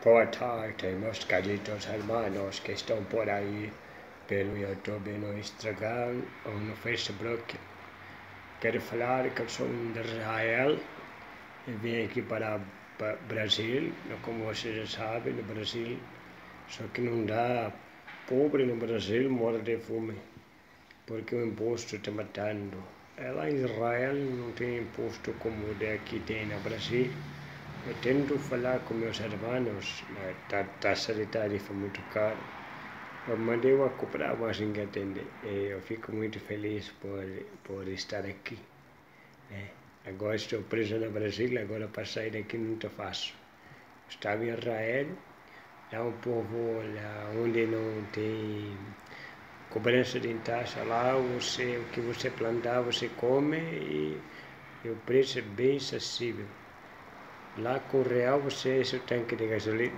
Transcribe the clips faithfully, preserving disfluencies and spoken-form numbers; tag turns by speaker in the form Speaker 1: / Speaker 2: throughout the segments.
Speaker 1: Boa tarde, meus queridos hermanos que estão por aí pelo YouTube, no Instagram ou no Facebook. Quero falar que eu sou de Israel e vim aqui para o Brasil. Como vocês já sabem, no Brasil, só que não dá, pobre no Brasil morre de fome, porque o imposto está matando. Lá em Israel não tem imposto como o daqui tem no Brasil. Eu tento falar com meus irmãos, a taxa de tarifa muito cara. Eu mandei uma comprar, mas ninguém atende. Eu fico muito feliz por, por estar aqui. É. Agora estou preso no Brasil, agora para sair daqui não está fácil. Estava em Israel, é um povo lá onde não tem cobrança de taxa. Lá você, o que você plantar, você come e, e o preço é bem acessível. Lá com o real você enche o tanque de gasolina.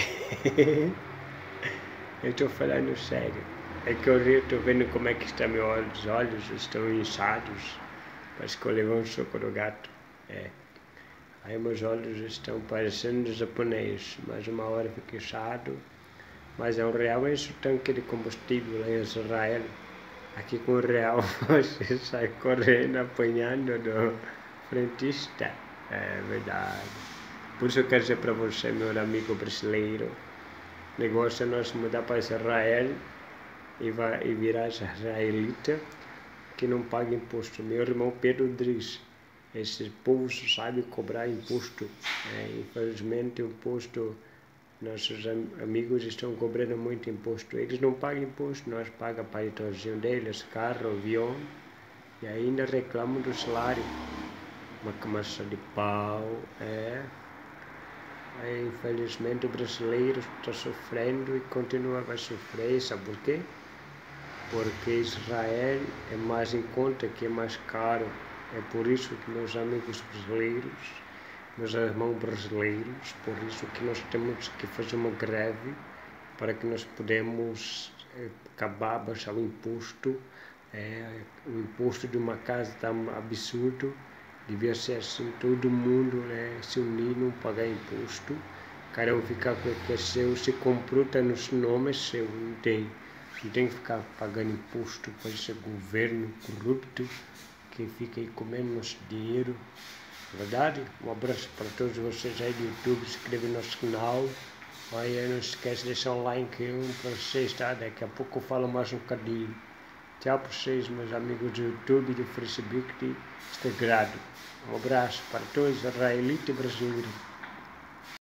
Speaker 1: Eu estou falando sério. É que eu estou vendo como é que estão meus olhos. Os olhos estão inchados. Parece que eu levei um soco do gato. É. Aí meus olhos estão parecendo japoneses. Mas uma hora fica inchado. Mas é um real, enche o tanque de combustível lá em Israel. Aqui com o real você sai correndo, apanhando do frentista. É verdade. Por isso eu quero dizer para você, meu amigo brasileiro, o negócio é nós mudar para Israel e, vai, e virar israelita, que não paga imposto. Meu irmão Pedro diz, esse povo sabe cobrar imposto. É, infelizmente o imposto, nossos amigos estão cobrando muito imposto. Eles não pagam imposto, nós pagamos para paletôzinho deles, carro, avião, e ainda reclamam do salário. Uma camada de pau, é. Aí, infelizmente o brasileiro está sofrendo e continua a sofrer. Sabe por quê? Porque Israel é mais em conta, que é mais caro. É por isso que meus amigos brasileiros, meus irmãos brasileiros, por isso que nós temos que fazer uma greve para que nós podemos é, acabar, baixar o imposto. É, o imposto de uma casa está absurdo. Devia ser assim, todo mundo, né, se unir, não pagar imposto. Cada um ficar com o que é seu, se comprou, está no nome, é seu, não tem. Não tem que ficar pagando imposto para esse governo corrupto que fica aí comendo nosso dinheiro. Verdade? Um abraço para todos vocês aí do YouTube, se inscreve no nosso canal. Aí não se esquece de deixar um like para vocês, tá? Daqui a pouco eu falo mais um bocadinho. Tchau para vocês, meus amigos do YouTube, do Facebook, do Instagram. Um abraço para todos, israelita e brasileiro.